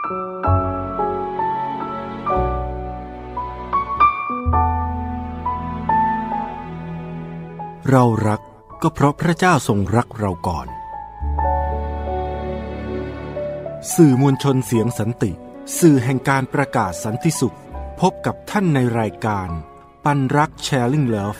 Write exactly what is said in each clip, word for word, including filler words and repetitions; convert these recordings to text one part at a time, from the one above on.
เรารักก็เพราะพระเจ้าทรงรักเราก่อนสื่อมวลชนเสียงสันติสื่อแห่งการประกาศสันติสุขพบกับท่านในรายการปันรัก Sharing Love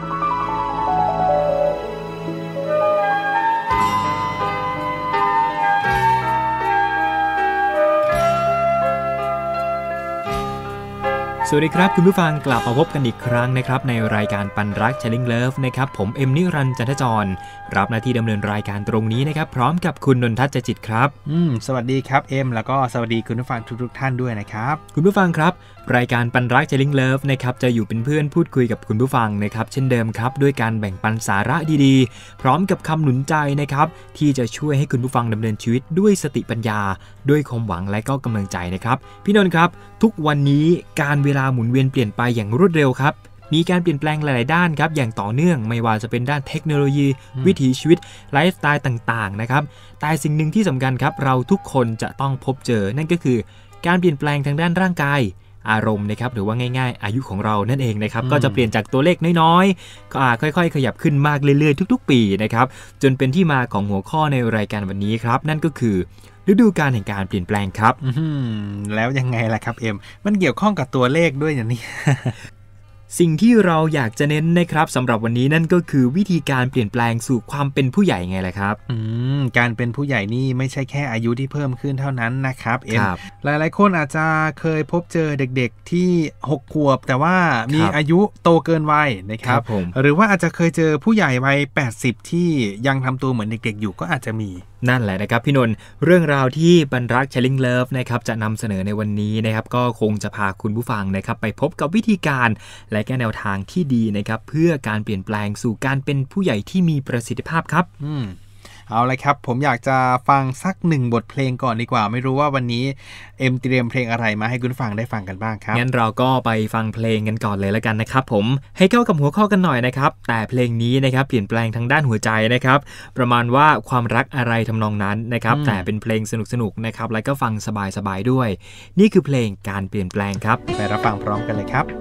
สวัสดีครับคุณผู้ฟังกลับมาพบกันอีกครั้งนะครับในรายการปันรัก Sharing Love นะครับผมเอ็มนิรันดร์จันทจรรับหน้าที่ดำเนินรายการตรงนี้นะครับพร้อมกับคุณนนทัศน์ จิตครับอืมสวัสดีครับเอ็มแล้วก็สวัสดีคุณผู้ฟังทุกๆท่านด้วยนะครับคุณผู้ฟังครับรายการปันรัก Sharing Love นะครับจะอยู่เป็นเพื่อนพูดคุยกับคุณผู้ฟังนะครับเช่นเดิมครับด้วยการแบ่งปันสาระดีๆพร้อมกับคำหนุนใจนะครับที่จะช่วยให้คุณผู้ฟังดำเนินชีวิตด้วยสติปัญญาด้วยความหวังและก็กำลังใจนะครับพี่นนท์ครับทุกวันนี้การเวลาหมุนเวียนเปลี่ยนไปอย่างรวดเร็วครับมีการเปลี่ยนแปลงหลายๆด้านครับอย่างต่อเนื่องไม่ว่าจะเป็นด้านเทคโนโลยีวิถีชีวิตไลฟ์สไตล์ต่างๆนะครับแต่สิ่งหนึ่งที่สำคัญครับเราทุกคนจะต้องพบเจอนั่นก็คือการเปลี่ยนแปลงทางด้านร่างกายอารมณ์นะครับหรือว่าง่ายๆอายุของเรานั่นเองนะครับก็จะเปลี่ยนจากตัวเลขน้อยๆก็ค่อยๆขยับขึ้นมากเรื่อยๆทุกๆปีนะครับจนเป็นที่มาของหัวข้อในรายการวันนี้ครับนั่นก็คือฤดูกาลแห่งการเปลี่ยนแปลงครับแล้วยังไงล่ะครับเอ็มมันเกี่ยวข้องกับตัวเลขด้วยอย่างนี้สิ่งที่เราอยากจะเน้นนะครับสำหรับวันนี้นั่นก็คือวิธีการเปลี่ยนแปลงสู่ความเป็นผู้ใหญ่ไงล่ะครับอืมการเป็นผู้ใหญ่นี่ไม่ใช่แค่อายุที่เพิ่มขึ้นเท่านั้นนะครับเอ็มหลายๆคนอาจจะเคยพบเจอเด็กๆที่หกขวบแต่ว่ามีอายุโตเกินวัยนะครับหรือว่าอาจจะเคยเจอผู้ใหญ่วัยแปดสิบที่ยังทำตัวเหมือนเด็กๆอยู่ก็อาจจะมีนั่นแหละนะครับพี่นนท์เรื่องราวที่ปันรัก Sharing Love นะครับจะนำเสนอในวันนี้นะครับก็คงจะพาคุณผู้ฟังนะครับไปพบกับวิธีการและแนวทางที่ดีนะครับเพื่อการเปลี่ยนแปลงสู่การเป็นผู้ใหญ่ที่มีประสิทธิภาพครับอืมเอาเลยครับผมอยากจะฟังสักหนึ่งบทเพลงก่อนดีกว่าไม่รู้ว่าวันนี้เอ็มเตรียมเพลงอะไรมาให้คุณฟังได้ฟังกันบ้างครับงั้นเราก็ไปฟังเพลงกันก่อนเลยแล้วกันนะครับผมให้เข้ากับหัวข้อกันหน่อยนะครับแต่เพลงนี้นะครับเปลี่ยนแปลงทางด้านหัวใจนะครับประมาณว่าความรักอะไรทำนองนั้นนะครับแต่เป็นเพลงสนุกๆนะครับแล้วก็ฟังสบายๆด้วยนี่คือเพลงการเปลี่ยนแปลงครับไปรับฟังพร้อมกันเลยครับ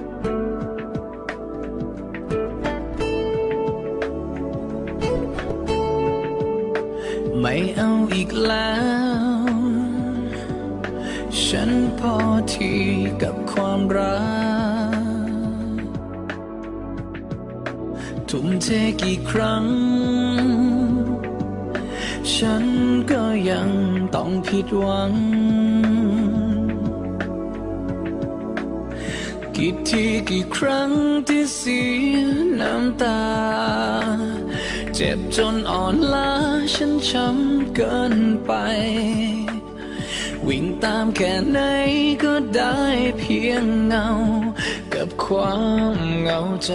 ไม่เอาอีกแล้วฉันพอที่กับความรักทุ่มเทกี่ครั้งฉันก็ยังต้องผิดหวังกี่ทีกี่ครั้งที่เสียน้ำตาเจ็บจนอ่อนล้าฉันช้ำเกินไปวิ่งตามแค่ไหนก็ได้เพียงเงากับความเหงาใจ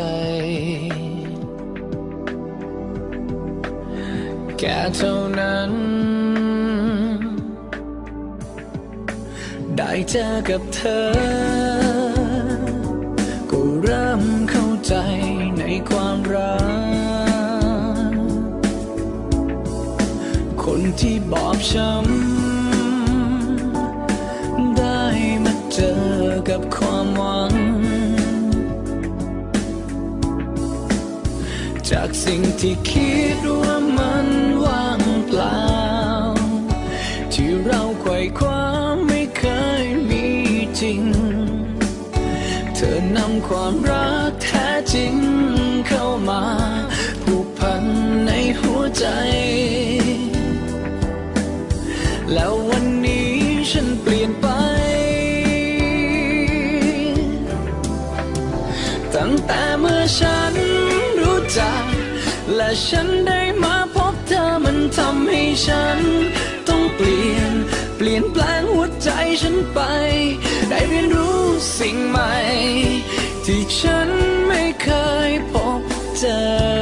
แค่เท่านั้นได้เจอกับเธอก็เริ่มเข้าใจในความรักคนที่บอบช้ำได้มาเจอกับความหวังจากสิ่งที่คิดว่ามันว่างเปล่าที่เราไขว่คว้าไม่เคยมีจริงเธอนำความรักแท้จริงเข้ามาผูกพันในหัวใจแล้ววันนี้ฉันเปลี่ยนไปตั้งแต่เมื่อฉันรู้จักและฉันได้มาพบเธอมันทำให้ฉันต้องเปลี่ยนเปลี่ยนแปลงหัวใจฉันไปได้เรียนรู้สิ่งใหม่ที่ฉันไม่เคยพบเจอ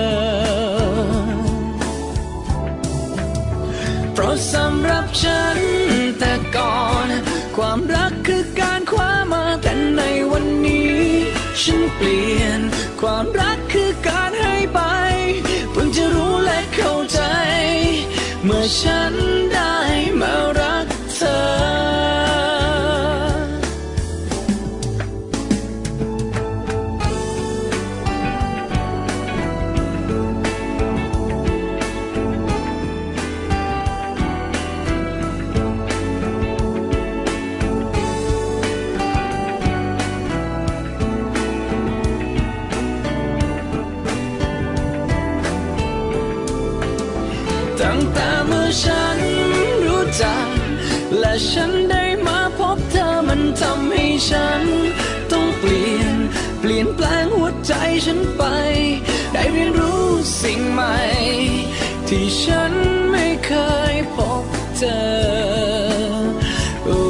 เพราะสำหรับฉันแต่ก่อนความรักคือการคว้ามาแต่ในวันนี้ฉันเปลี่ยนความรักคือการให้ไปเพิ่งจะรู้และเข้าใจเมื่อฉันได้มารักเธอและฉันได้มาพบเธอมันทำให้ฉันต้องเปลี่ยนเปลี่ยนแปลงหัวใจฉันไปได้เรียนรู้สิ่งใหม่ที่ฉันไม่เคยพบเจอโอ้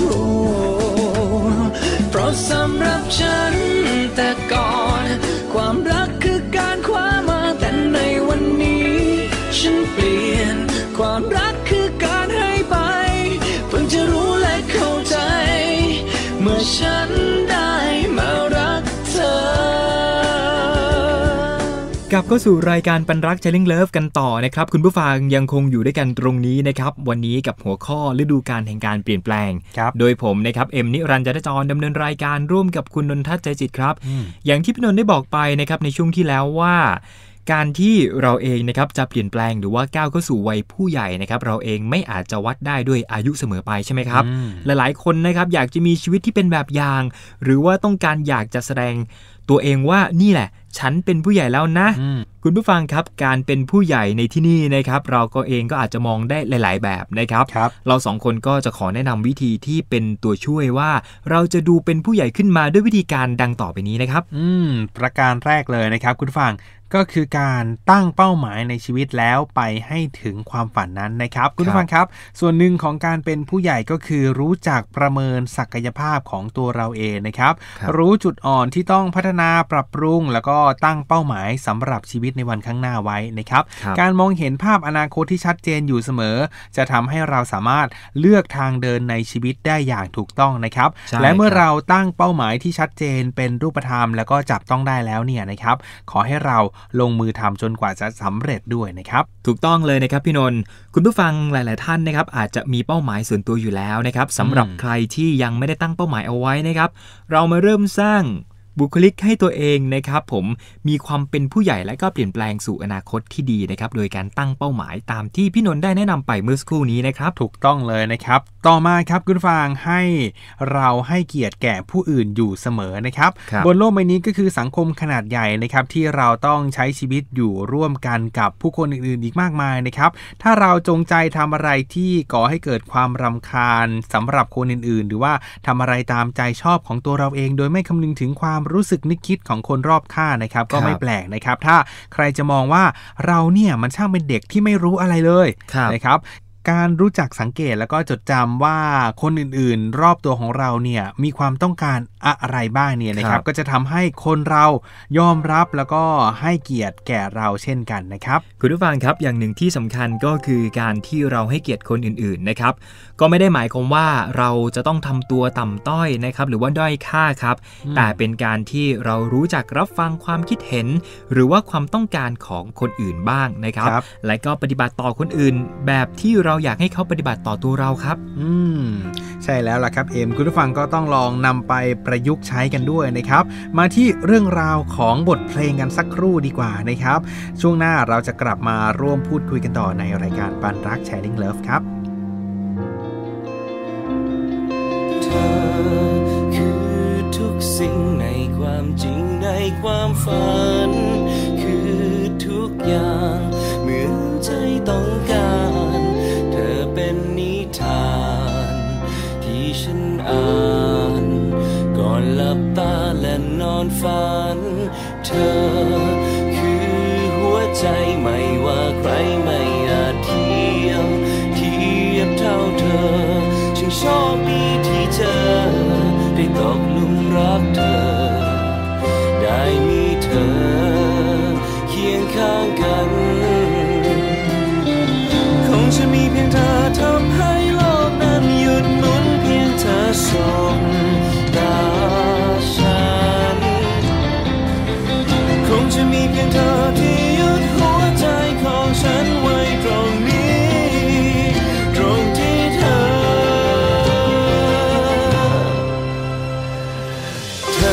เพราะสำหรับฉันแต่ก่อนความรักคือการคว้ามาแต่ในวันนี้ฉันเปลี่ยนความรักคือการให้ไปเพิ่งจะรู้และเข้าใจเมื่อฉันได้มารักเธอกลับเข้าสู่รายการปันรัก Sharing Love กันต่อนะครับคุณผู้ฟังยังคงอยู่ด้วยกันตรงนี้นะครับวันนี้กับหัวข้อฤดูกาลแห่งการเปลี่ยนแปลงโดยผมนะครับเอ็มนิรันดร์ จันทจรดำเนินรายการร่วมกับคุณนนทัศน์ใจจิตครับอย่างที่พี่นนท์ได้บอกไปนะครับในช่วงที่แล้วว่าการที่เราเองนะครับจะเปลี่ยนแปลงหรือว่าก้าวเข้าสู่วัยผู้ใหญ่นะครับเราเองไม่อาจจะวัดได้ด้วยอายุเสมอไปใช่ไหมครับหลายๆคนนะครับอยากจะมีชีวิตที่เป็นแบบอย่างหรือว่าต้องการอยากจะแสดงตัวเองว่านี่แหละฉันเป็นผู้ใหญ่แล้วนะคุณผู้ฟังครับการเป็นผู้ใหญ่ในที่นี่นะครับเราก็เองก็อาจจะมองได้หลายๆแบบนะครับรบเราสองคนก็จะขอแนะนำวิธีที่เป็นตัวช่วยว่าเราจะดูเป็นผู้ใหญ่ขึ้นมาด้วยวิธีการดังต่อไปนี้นะครับอืมประการแรกเลยนะครับคุณผู้ฟังก็คือการตั้งเป้าหมายในชีวิตแล้วไปให้ถึงความฝันนั้นนะครับคุณผู้ฟังครับส่วนหนึ่งของการเป็นผู้ใหญ่ก็คือรู้จักประเมินศักยภาพของตัวเราเองนะครับรบรู้จุดอ่อนที่ต้องพัฒนาปรับปรุงแล้วก็ตั้งเป้าหมายสำหรับชีวิตในวันข้างหน้าไว้นะครับการมองเห็นภาพอนาคตที่ชัดเจนอยู่เสมอจะทำให้เราสามารถเลือกทางเดินในชีวิตได้อย่างถูกต้องนะครับและเมื่อเราตั้งเป้าหมายที่ชัดเจนเป็นรูปธรรมแล้วก็จับต้องได้แล้วเนี่ยนะครับขอให้เราลงมือทำจนกว่าจะสำเร็จด้วยนะครับถูกต้องเลยนะครับพี่นนท์คุณผู้ฟังหลายๆท่านนะครับอาจจะมีเป้าหมายส่วนตัวอยู่แล้วนะครับสำหรับใครที่ยังไม่ได้ตั้งเป้าหมายเอาไว้นะครับเรามาเริ่มสร้างบุคลิกให้ตัวเองนะครับผมมีความเป็นผู้ใหญ่และก็เปลี่ยนแปลงสู่อนาคตที่ดีนะครับโดยการตั้งเป้าหมายตามที่พี่นนท์ได้แนะนำไปเมื่อสักครู่นี้นะครับถูกต้องเลยนะครับต่อมาครับคุณฟังให้เราให้เกียรติแก่ผู้อื่นอยู่เสมอนะครับบนโลกใบนี้ก็คือสังคมขนาดใหญ่นะครับที่เราต้องใช้ชีวิตอยู่ร่วมกันกับผู้คนอื่นๆอีกมากมายนะครับถ้าเราจงใจทำอะไรที่ก่อให้เกิดความรำคาญสำหรับคนอื่นๆหรือว่าทำอะไรตามใจชอบของตัวเราเองโดยไม่คำนึงถึงความรู้สึกนึกคิดของคนรอบข้างนะครับก็ไม่แปลกนะครับถ้าใครจะมองว่าเราเนี่ยมันช่างเป็นเด็กที่ไม่รู้อะไรเลยนะครับการรู้จักสังเกตแล้วก็จดจำว่าคนอื่นๆรอบตัวของเราเนี่ยมีความต้องการอะไรบ้างเนี่ยนะครับก็จะทำให้คนเรายอมรับแล้วก็ให้เกียรติแก่เราเช่นกันนะครับคุณผู้ฟังครับอย่างหนึ่งที่สำคัญก็คือการที่เราให้เกียรติคนอื่นๆนะครับก็ไม่ได้หมายความว่าเราจะต้องทำตัวต่ำต้อยนะครับหรือว่าด้อยค่าครับแต่เป็นการที่เรารู้จักรับฟังความคิดเห็นหรือว่าความต้องการของคนอื่นบ้างนะครับและก็ปฏิบัติต่อคนอื่นแบบที่เราเราอยากให้เขาปฏิบัติต่อตัวเราครับอืมใช่แล้วล่ะครับเอ็มคุณผู้ฟังก็ต้องลองนำไปประยุกต์ใช้กันด้วยนะครับมาที่เรื่องราวของบทเพลงกันสักครู่ดีกว่านะครับช่วงหน้าเราจะกลับมาร่วมพูดคุยกันต่อในรายการปันรัก Sharing Love ครับเธอคือทุกสิ่งในความจริงในความฝันคือทุกอย่างเหมือนใจต้องการเธอเป็นนิทานที่ฉันอ่านก่อนหลับตาและนอนฝันเธอคือหัวใจไม่ว่าใครไม่อาจเทียมเทียบเท่าเธอฉันโชคดีที่เธอได้ตกหลุมรักเธอได้มีเธอเคียงข้างกันคงจะมีเพียงเธอทำให้โลกนั้นหยุดหมุนเพียงเธอส่งตาฉันคงจะมีเพียงเธอที่หยุดหัวใจของฉันไว้ตรงนี้ตรงที่เธอเธอ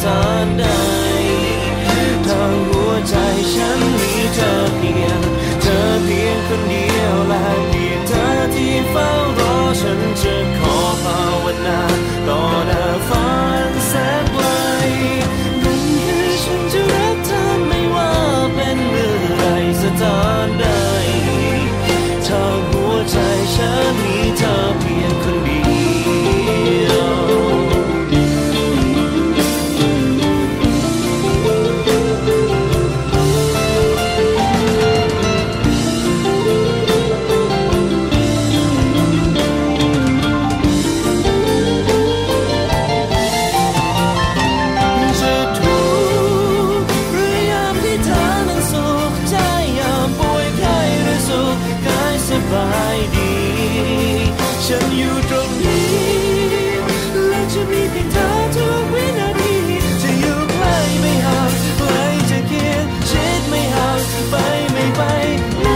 ถานใดทางหัวใจฉันมีเธอเพียงเธอเพียงคนเดียวและเพียงเธอที่เฝ้ารอฉันจะขอภาวนาต่อหน้าฟ้าแสนไกลนั่นคือฉันจะรักเธอไม่ว่าเป็นเมื่อไรสถานใดทางหัวใจฉันมีเธอเพียงคนเดียวฉันอยู่ตรงนี้และจะมีเพียงเธอทุกวินาทีจะอยู่ใกล้ไม่ห่างไกลจะเคียงชิดไม่ห่างไปไม่ไปไหน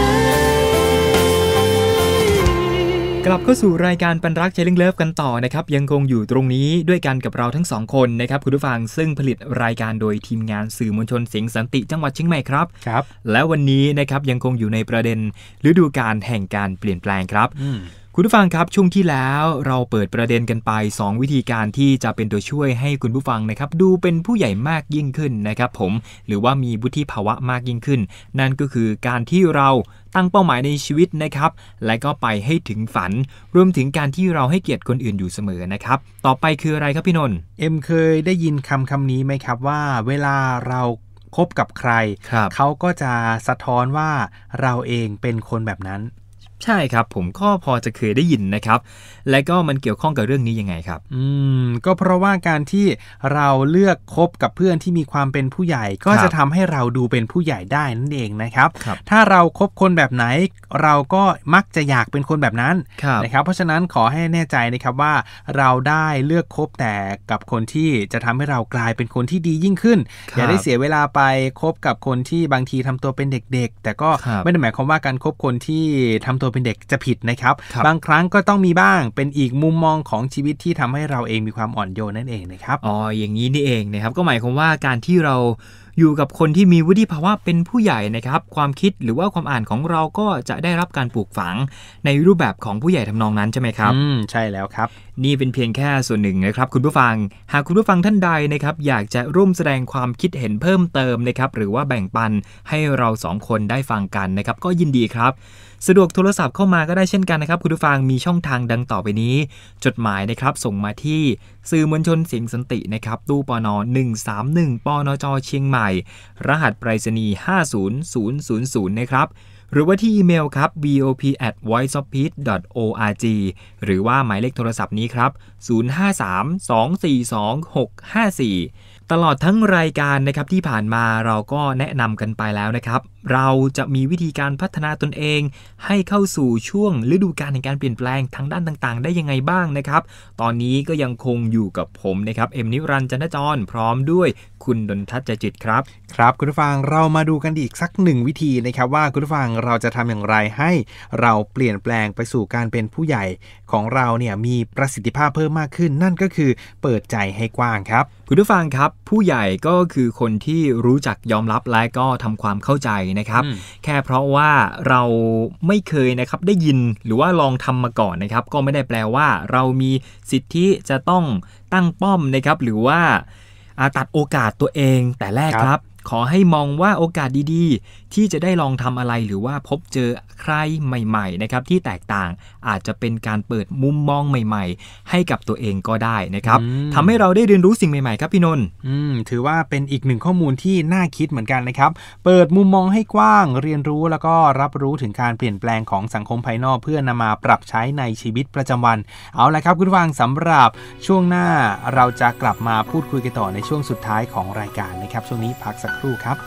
กลับเข้าสู่รายการปันรัก Sharing Love กันต่อนะครับยังคงอยู่ตรงนี้ด้วยกันกับเราทั้งสองคนนะครับคุณผู้ฟังซึ่งผลิตรายการโดยทีมงานสื่อมวลชนเสียงสันติจังหวัดเชียงใหม่ครับครับและวันนี้นะครับยังคงอยู่ในประเด็นฤดูกาลแห่งการเปลี่ยนแปลงครับคุณผู้ฟังครับช่วงที่แล้วเราเปิดประเด็นกันไปสองวิธีการที่จะเป็นตัวช่วยให้คุณผู้ฟังนะครับดูเป็นผู้ใหญ่มากยิ่งขึ้นนะครับผมหรือว่ามีวุฒิภาวะมากยิ่งขึ้นนั่นก็คือการที่เราตั้งเป้าหมายในชีวิตนะครับและก็ไปให้ถึงฝันรวมถึงการที่เราให้เกียรติคนอื่นอยู่เสมอนะครับต่อไปคืออะไรครับพี่นนท์เอ็มเคยได้ยินคำคำนี้ไหมครับว่าเวลาเราคบกับใครเขาก็จะสะท้อนว่าเราเองเป็นคนแบบนั้นใช่ครับผมก็พอจะเคยได้ยินนะครับและก็มันเกี่ยวข้องกับเรื่องนี้ยังไงครับอืมก็เพราะว่าการที่เราเลือกคบกับเพื่อนที่มีความเป็นผู้ใหญ่ก็จะทำให้เราดูเป็นผู้ใหญ่ได้นั่นเองนะครับถ้าเราคบคนแบบไหนเราก็มักจะอยากเป็นคนแบบนั้นนะครับเพราะฉะนั้นขอให้แน่ใจนะครับว่าเราได้เลือกคบแต่กับคนที่จะทำให้เรากลายเป็นคนที่ดียิ่งขึ้นอย่าได้เสียเวลาไปคบกับคนที่บางทีทำตัวเป็นเด็กๆแต่ก็ไม่ได้หมายความว่าการคบคนที่ทำตัวเป็นเด็กจะผิดนะครับบางครั้งก็ต้องมีบ้างเป็นอีกมุมมองของชีวิตที่ทำให้เราเองมีความอ่อนโยนนั่นเองนะครับอ๋ออย่างนี้นี่เองนะครับก็หมายความว่าการที่เราอยู่กับคนที่มีวุฒิภาวะเป็นผู้ใหญ่นะครับความคิดหรือว่าความอ่านของเราก็จะได้รับการปลูกฝังในรูปแบบของผู้ใหญ่ทำนองนั้นใช่ไหมครับอืมใช่แล้วครับนี่เป็นเพียงแค่ส่วนหนึ่งนะครับคุณผู้ฟังหากคุณผู้ฟังท่านใดนะครับอยากจะร่วมแสดงความคิดเห็นเพิ่มเติมนะครับหรือว่าแบ่งปันให้เราสองคนได้ฟังกันนะครับก็ยินดีครับสะดวกโทรศัพท์เข้ามาก็ได้เช่นกันนะครับคุณผู้ฟังมีช่องทางดังต่อไปนี้จดหมายนะครับส่งมาที่สื่อมวลชนเสียงสันตินะครับตู้ปนหนึ่งสามหนึ่งปนจเชียงใหม่รหัสไปรษณีย์ห้าศูนย์ศูนย์ศูนย์ศูนย์นะครับหรือว่าที่อีเมลครับ บี โอ พี แอท วอยซ์ ออฟ พีช ดอท โอ อาร์ จี หรือว่าหมายเลขโทรศัพท์นี้ครับศูนย์ ห้า สาม สอง สี่ สอง หก ห้า สี่ตลอดทั้งรายการนะครับที่ผ่านมาเราก็แนะนำกันไปแล้วนะครับเราจะมีวิธีการพัฒนาตนเองให้เข้าสู่ช่วงฤดูกาลแห่งการเปลี่ยนแปลงทางด้านต่างๆได้ยังไงบ้างนะครับตอนนี้ก็ยังคงอยู่กับผมนะครับเอ็มนิรันดร์จันทจรพร้อมด้วยคุณดลทัศน์ใจจิตครับครับคุณผู้ฟังเรามาดูกันอีกสักหนึ่งวิธีนะครับว่าคุณผู้ฟังเราจะทำอย่างไรให้เราเปลี่ยนแปลงไปสู่การเป็นผู้ใหญ่ของเราเนี่ยมีประสิทธิภาพเพิ่มมากขึ้นนั่นก็คือเปิดใจให้กว้างครับคุณผู้ฟังครับผู้ใหญ่ก็คือคนที่รู้จักยอมรับและก็ทำความเข้าใจนะครับแค่เพราะว่าเราไม่เคยนะครับได้ยินหรือว่าลองทำมาก่อนนะครับก็ไม่ได้แปลว่าเรามีสิทธิจะต้องตั้งป้อมนะครับหรือว่าตัดโอกาสตัวเองแต่แรกครับขอให้มองว่าโอกาสดีๆที่จะได้ลองทำอะไรหรือว่าพบเจอใครใหม่ๆนะครับที่แตกต่างอาจจะเป็นการเปิดมุมมองใหม่ๆให้กับตัวเองก็ได้นะครับทำให้เราได้เรียนรู้สิ่งใหม่ๆครับพี่นนท์อืมถือว่าเป็นอีกหนึ่งข้อมูลที่น่าคิดเหมือนกันนะครับเปิดมุมมองให้กว้างเรียนรู้แล้วก็รับรู้ถึงการเปลี่ยนแปลงของสังคมภายนอกเพื่อนำมาปรับใช้ในชีวิตประจำวันเอาละครับคุณผู้ฟังสำหรับช่วงหน้าเราจะกลับมาพูดคุยกันต่อในช่วงสุดท้ายของรายการนะครับช่วงนี้พักสักครู่ครับ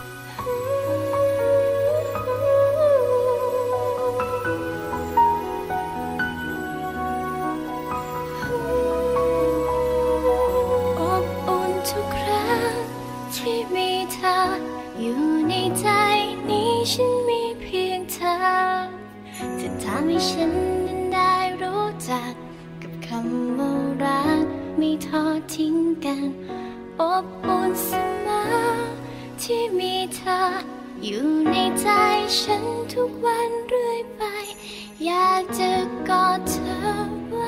อยู่ในใจนี้ฉันมีเพียงเธอจะทำให้ฉันนั้นได้รู้จักกับคำว่ารักไม่ทอดทิ้งกันอบอุ่นเสมอที่มีเธออยู่ในใจฉันทุกวันเรื่อยไปอยากจะกอดเธอไว้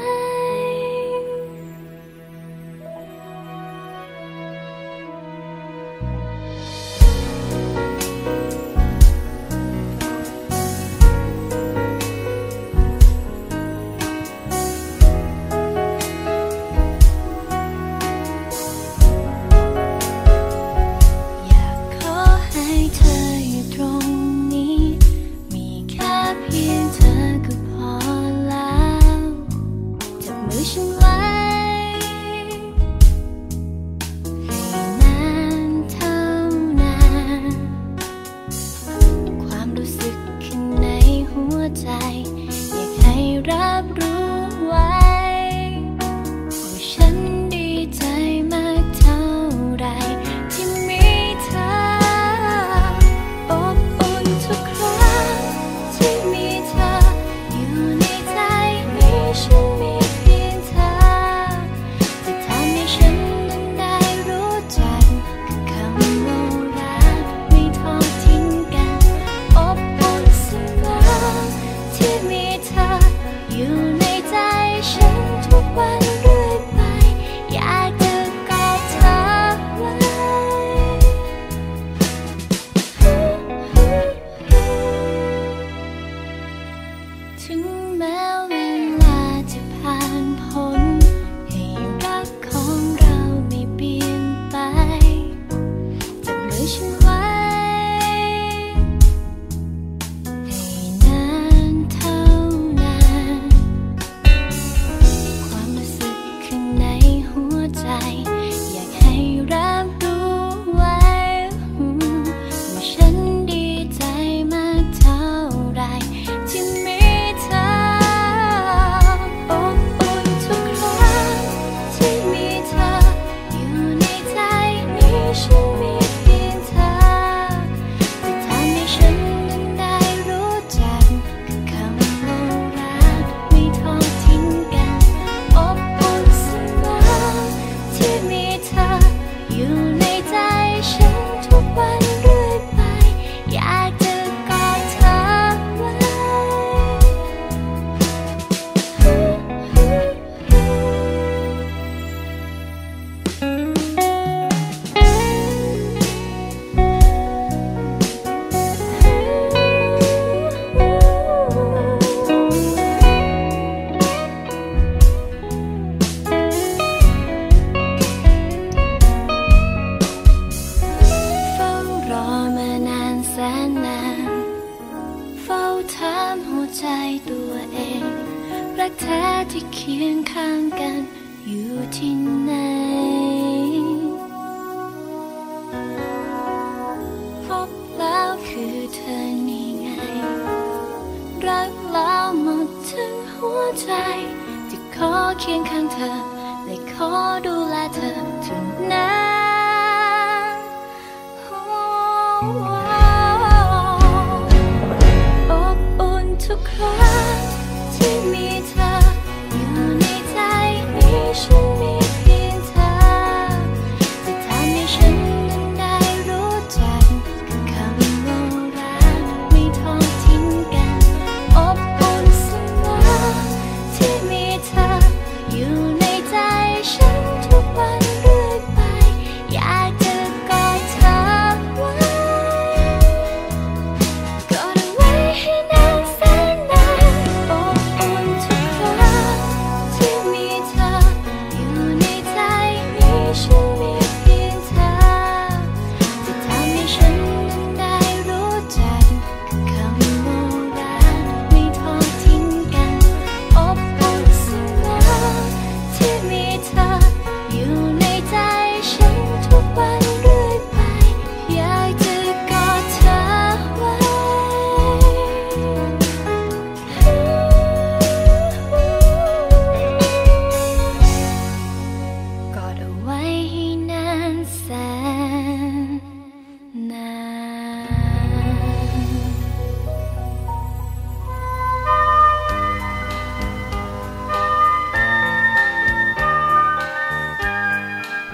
ที่มีเธออยู่ในใจฉันทุก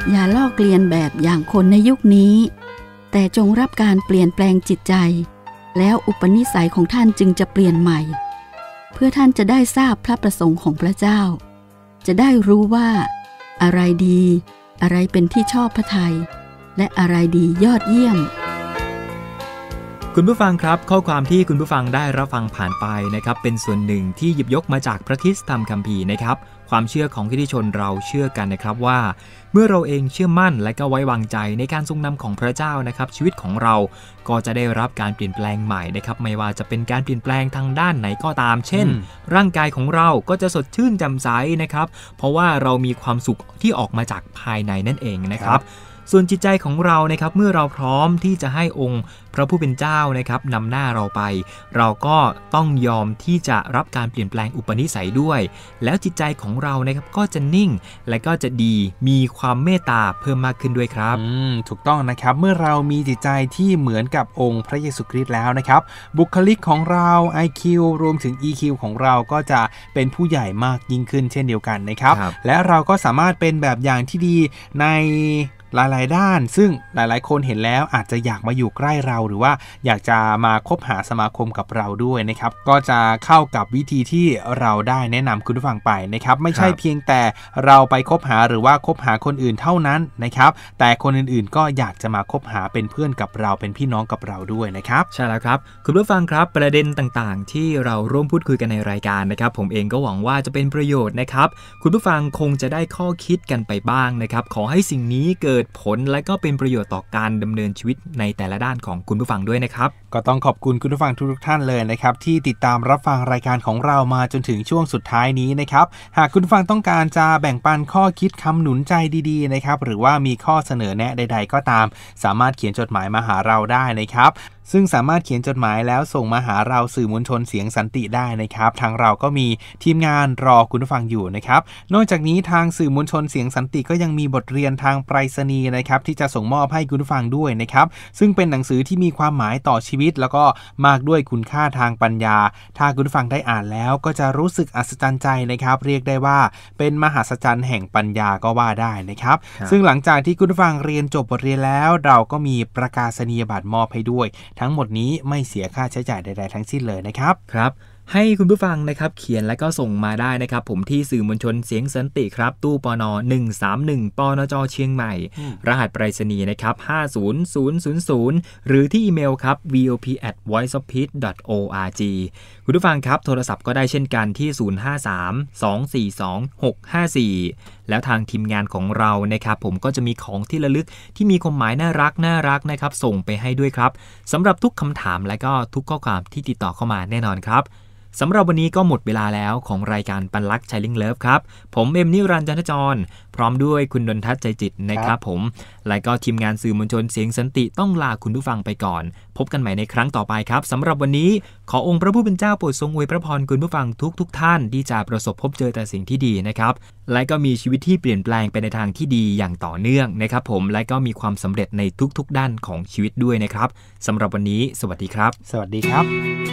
อย่าลอกเลียนแบบอย่างคนในยุคนี้แต่จงรับการเปลี่ยนแปลงจิตใจแล้วอุปนิสัยของท่านจึงจะเปลี่ยนใหม่เพื่อท่านจะได้ทราบพระประสงค์ของพระเจ้าจะได้รู้ว่าอะไรดีอะไรเป็นที่ชอบพระทัยและอะไรดียอดเยี่ยมคุณผู้ฟังครับข้อความที่คุณผู้ฟังได้รับฟังผ่านไปนะครับเป็นส่วนหนึ่งที่หยิบยกมาจากพระคริสตธรรมคัมภีร์นะครับความเชื่อของคริสตชนเราเชื่อกันนะครับว่าเมื่อเราเองเชื่อมั่นและก็ไว้วางใจในการทรงนำของพระเจ้านะครับชีวิตของเราก็จะได้รับการเปลี่ยนแปลงใหม่นะครับไม่ว่าจะเป็นการเปลี่ยนแปลงทางด้านไหนก็ตามเช่นร่างกายของเราก็จะสดชื่นแจ่มใสนะครับเพราะว่าเรามีความสุขที่ออกมาจากภายในนั่นเองนะครับส่วนจิตใจของเรานะครับเมื่อเราพร้อมที่จะให้องค์พระผู้เป็นเจ้านะครับนำหน้าเราไปเราก็ต้องยอมที่จะรับการเปลี่ยนแปลงอุปนิสัยด้วยแล้วจิตใจของเรานะครับก็จะนิ่งและก็จะดีมีความเมตตาเพิ่มมากขึ้นด้วยครับอืมถูกต้องนะครับเมื่อเรามีจิตใจที่เหมือนกับองค์พระเยซูคริสต์แล้วนะครับบุคลิกของเรา ไอ คิว รวมถึง อี คิว ของเราก็จะเป็นผู้ใหญ่มากยิ่งขึ้นเช่นเดียวกันนะครับและเราก็สามารถเป็นแบบอย่างที่ดีในหลายๆด้านซึ่งหลายๆคนเห็นแล้วอาจจะอยากมาอยู่ใกล้เราหรือว่าอยากจะมาคบหาสมาคมกับเราด้วยนะครับก็จะเข้ากับวิธีที่เราได้แนะนำคุณผู้ฟังไปนะครับไม่ใช่เพียงแต่เราไปคบหาหรือว่าคบหาคนอื่นเท่านั้นนะครับแต่คนอื่นๆก็อยากจะมาคบหาเป็นเพื่อนกับเราเป็นพี่น้องกับเราด้วยนะครับใช่แล้วครับคุณผู้ฟังครับประเด็นต่างๆที่เราร่วมพูดคุยกันในรายการนะครับผมเองก็หวังว่าจะเป็นประโยชน์นะครับคุณผู้ฟังคงจะได้ข้อคิดกันไปบ้างนะครับขอให้สิ่งนี้เกิดผลและก็เป็นประโยชน์ต่อการดำเนินชีวิตในแต่ละด้านของคุณผู้ฟังด้วยนะครับก็ต้องขอบคุณคุณผู้ฟังทุกๆท่านเลยนะครับที่ติดตามรับฟังรายการของเรามาจนถึงช่วงสุดท้ายนี้นะครับหากคุณผู้ฟังต้องการจะแบ่งปันข้อคิดคำหนุนใจดีๆนะครับหรือว่ามีข้อเสนอแนะใดๆก็ตามสามารถเขียนจดหมายมาหาเราได้นะครับซึ่งสามารถเขียนจดหมายแล้วส่งมาหาเราสื่อมวลชนเสียงสันติได้นะครับทางเราก็มีทีมงานรอคุณผู้ฟังอยู่นะครับนอกจากนี้ทางสื่อมวลชนเสียงสันติก็ยังมีบทเรียนทางไปรษณีย์นะครับที่จะส่งมอบให้คุณผู้ฟังด้วยนะครับซึ่งเป็นหนังสือที่มีความหมายต่อชีวิตแล้วก็มากด้วยคุณค่าทางปัญญาถ้าคุณผู้ฟังได้อ่านแล้วก็จะรู้สึกอัศจรรย์ใจนะครับเรียกได้ว่าเป็นมหัศจรรย์แห่งปัญญาก็ว่าได้นะครับซึ่งหลังจากที่คุณผู้ฟังเรียนจบบทเรียนแล้วเราก็มีประกาศนียบัตรมอบให้ด้วยทั้งหมดนี้ไม่เสียค่าใช้จ่ายใดๆทั้งสิ้นเลยนะครับครับให้คุณผู้ฟังนะครับเขียนและก็ส่งมาได้นะครับผมที่สื่อมวลชนเสียงสันติครับตู้ปนหนึ่งสามหนึ่งปนจเชียงใหม่รหัสไปรษณีย์นะครับห้าศูนย์ ศูนย์ ศูนย์ ศูนย์หรือที่อีเมลครับ วี โอ พี แอท วอยซ์ ออฟ พีช ดอท โอ อาร์ จี คุณผู้ฟังครับโทรศัพท์ก็ได้เช่นกันที่ศูนย์ ห้า สาม สอง สี่ สอง หก ห้า สี่แล้วทางทีมงานของเรานะครับผมก็จะมีของที่ระลึกที่มีความหมายน่ารักน่ารักนะครับส่งไปให้ด้วยครับสำหรับทุกคำถามและก็ทุกข้อความที่ติดต่อเข้ามาแน่นอนครับสำหรับวันนี้ก็หมดเวลาแล้วของรายการปันรักชายลิงเลิฟครับผมเอ็มนิรันดร์จันทจรพร้อมด้วยคุณดนทัศน์ใจจิตนะครับผมและก็ทีมงานสื่อมวลชนเสียงสันติต้องลาคุณผู้ฟังไปก่อนพบกันใหม่ในครั้งต่อไปครับสำหรับวันนี้ขอองค์พระผู้เป็นเจ้าโปรดทรงอวยพระพรคุณผู้ฟังทุกทุกท่านที่จะประสบพบเจอแต่สิ่งที่ดีนะครับและก็มีชีวิตที่เปลี่ยนแปลงไปในทางที่ดีอย่างต่อเนื่องนะครับผมและก็มีความสำเร็จในทุกๆด้านของชีวิตด้วยนะครับสำหรับวันนี้สวัสดีครับสวัสดีครับ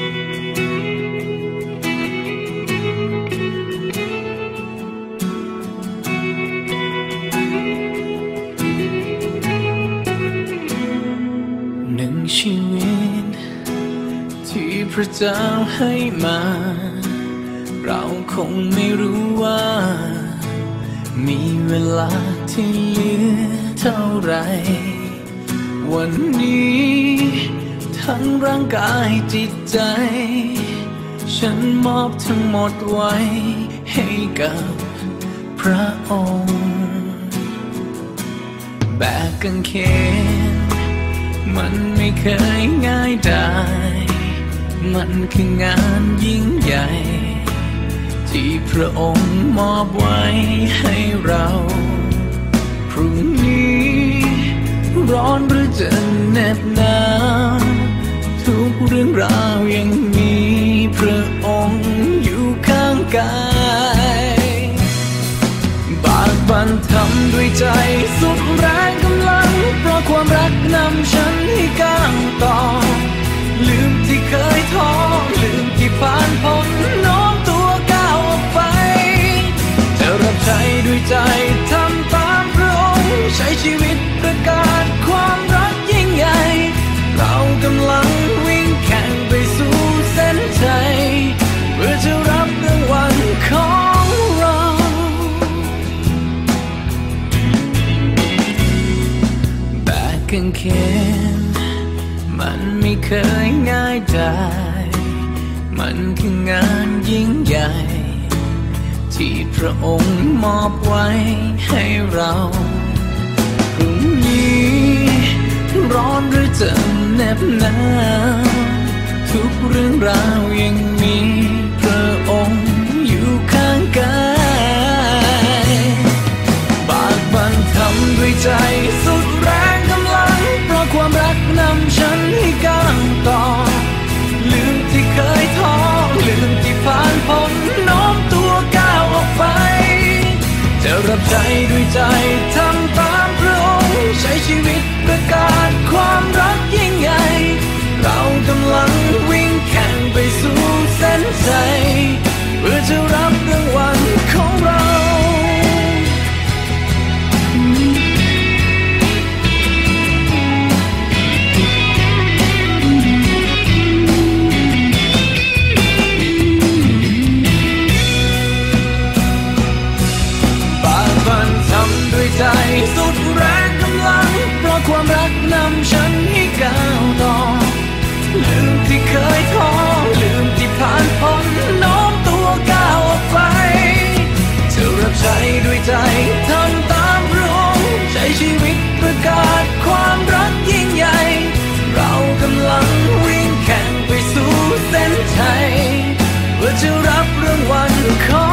ชีวิตที่พระเจ้าให้มาเราคงไม่รู้ว่ามีเวลาที่เหลือเท่าไรวันนี้ทั้งร่างกายจิตใจฉันมอบทั้งหมดไว้ให้กับพระองค์แบกกางเขนมันไม่เคยง่ายได้มันคืองานยิ่งใหญ่ที่พระองค์มอบไว้ให้เราพรุ่งนี้ร้อนหรือจะเหน็บหนาวทุกเรื่องราวยังมีพระองค์อยู่ข้างกายบากบั่นทำด้วยใจสุดแรงกำลังเพราะความรักนำฉันให้ก้าวต่อลืมที่เคยท้อลืมที่ผ่านพ้นโน้มตัวก้าวออกไปจะรับใช้ด้วยใจทำตามพระองค์ใช้กางเขนมันไม่เคยง่ายได้มันคืองานยิ่งใหญ่ที่พระองค์มอบไว้ให้เราพรุ่งนี้ร้อนหรือจะเหน็บหนาวทุกเรื่องราวยังมีพระองค์อยู่ข้างกายบากบั่นทำด้วยใจสุดแรงกำลังเพราะความรักนำฉันให้ก้าวต่อลืมที่เคยท้อลืมที่ผ่านพ้นโน้มตัวก้าวออกไปจะรับใจด้วยใจทำตามพระองค์ใช้ชีวิตประกาศความรักยิ่งใหญ่เรากำลังวิ่งแข่งไปสู่เส้นชัยเพื่อจะรับรางวัลของเราใจสุดแรงกำลังเพราะความรักนำฉันให้ก้าวต่อลืมที่เคยท้อลืมที่ผ่านพ้นโน้มตัวก้าวออกไปจะรับใช้ด้วยใจทำตามพระองค์ใช้ชีวิตประกาศความรักยิ่งใหญ่เรากำลังวิ่งแข่งไปสู่เส้นชัยเพื่อจะรับรางวัลของ